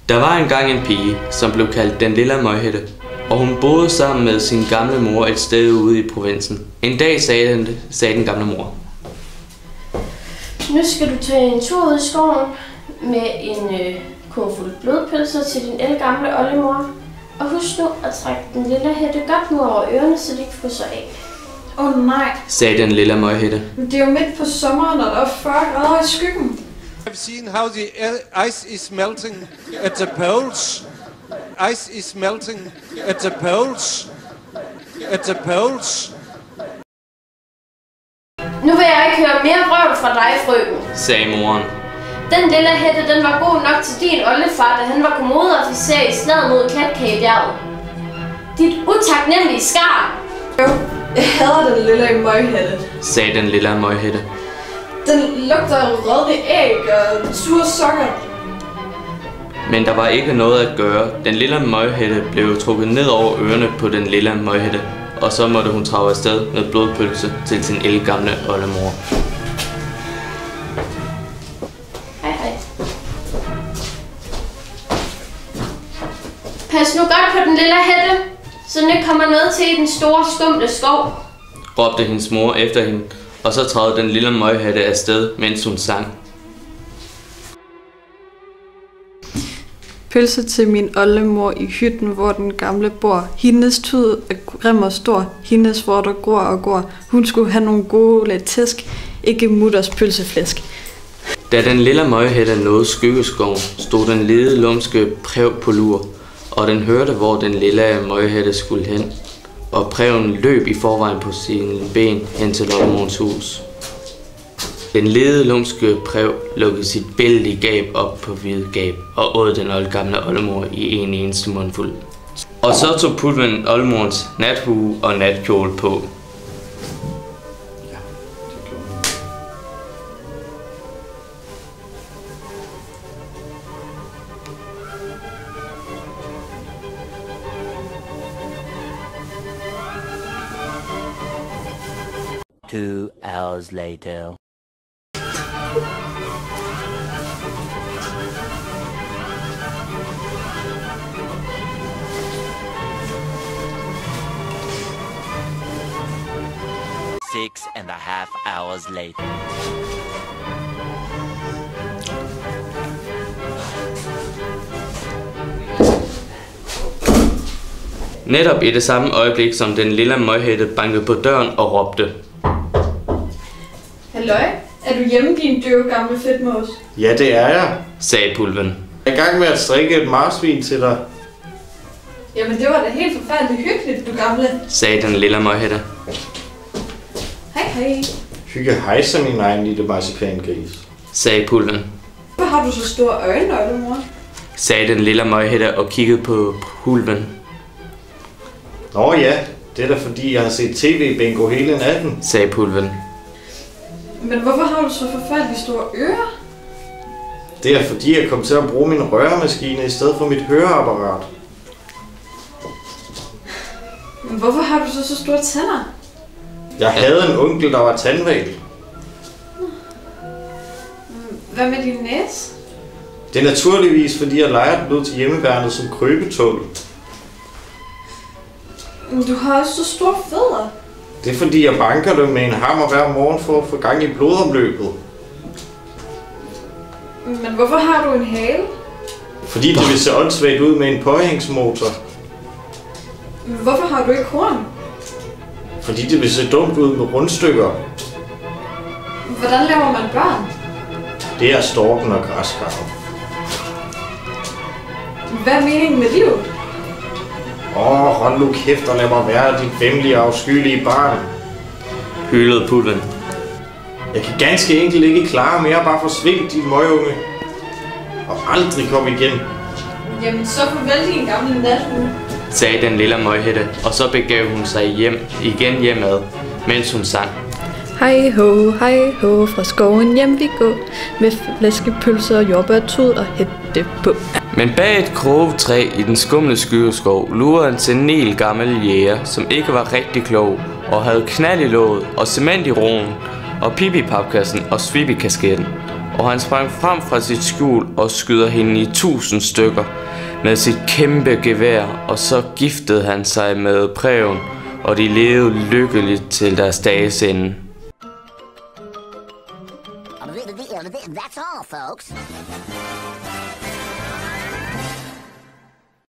Der var engang en pige, som blev kaldt den lille møghætte, og hun boede sammen med sin gamle mor et sted ude i provinsen. En dag sagde den gamle mor: Nu skal du tage en tur ud i skoven med en kurv fuld blodpølser til din ældgamle oldemor. Og husk nu at trække den lille hætte godt ned over ørerne, så de ikke fryser af. Nej, sagde den lille møghætte. men det er jo midt på sommeren, og der er 40 grader i skyggen. I've seen how the ice is melting at the poles. Ice is melting at the poles. At the poles. Nu vil jeg ikke høre mere vrøvl fra dig, frøken, sagde moren. Den lille hætte, den var god nok til din oldefar, da han var kommodeofficer i slaget mod Katkagebjerget. Dit utaknemmelige skar! Jo, jeg hader den lille møghætte, sagde den lille møghætte. Den lugter af rødne æg og sure sokker. Men der var ikke noget at gøre. Den lille møghætte blev trukket ned over ørerne på den lille møghætte, og så måtte hun trage afsted med blodpølse til sin ældgamle oldemor. Hej. Pas nu godt på den lille hætte, så den ikke kommer noget til i den store skumle skov, råbte hendes mor efter hende, og så trædte den lille møghætte afsted, mens hun sang. Pølse til min oldemor i hytten, hvor den gamle bor. Hendes tud er grim og stor, hendes vorter gror og gror. Hun skulle have nogle gode lidt tæsk, ikke mutters pølseflæsk. Da den lille møghætte nåede skyggeskoven, stod den lede lumske præv på lur, og den hørte, hvor den lille møghætte skulle hen, og præven løb i forvejen på sine ben hen til oldemorens hus. Den lede lumske præv lukkede sit bæltige gab op på hvide gab og åd den oldgamle oldemor i en eneste mundfuld. Og så tog Pulven oldemorens nathue og natkjole på. Two hours later. Six and a half hours later. Netop i det samme øjeblik, som den lille møghætte bankede på døren og råbte: Halløj, er du hjemme, din døve gamle fedtmås? Ja, det er jeg, sagde Pulven. Jeg er i gang med at strikke et marsvin til dig. Jamen det var da helt forfærdeligt hyggeligt, du gamle. Sagde den lille møghætte. Hej. Hygge hejser min egen lille marcipangris. Sagde Pulven. Hvorfor har du så store øjne, oldemor? Sagde den lille møghætte og kiggede på Pulven. Nå ja, det er da fordi jeg har set tv-bingo hele natten. Sagde Pulven. Men hvorfor har du så forfærdeligt store ører? Det er fordi jeg kom til at bruge min røremaskine i stedet for mit høreapparat. Men hvorfor har du så store tænder? Jeg havde en onkel, der var tandval. Hvad med din næse? Det er naturligvis fordi jeg leger den ud til hjemmeværnet som krøbetål. Men du har også så store fødder. Det er fordi jeg banker dem med en hammer hver morgen for at få gang i blodomløbet. Men hvorfor har du en hale? Fordi det vil se åndssvagt ud med en påhængsmotor. Men hvorfor har du ikke horn? Fordi det vil se dumt ud med rundstykker. Hvordan laver man børn? Det er storken og græskarven. Hvad er meningen med livet? Hold nu kæft og lad mig være dit femmelige afskyelige barn. Hylede Pulven. Jeg kan ganske enkelt ikke klare mere, bare forsvinde din møgunge. Og aldrig komme igen. Jamen så farvel din gamle nathue. Sagde den lille møghætte, og så begav hun sig igen hjemad, mens hun sang. Hej ho, fra skoven hjem vi gå, med flæskepølser, jordbærtud og hætte på. Men bag et krogetræ i den skumle skyggeskov lurede en senil gammel jæger, som ikke var rigtig klog, og havde knald i låget og cement i roen, og pip i papkassen og svip i kasketten. og han sprang frem fra sit skjul og skyder hende i 1000 stykker med sit kæmpe gevær, og så giftede han sig med Preben, og de levede lykkeligt til deres dages ende. That's all, folks.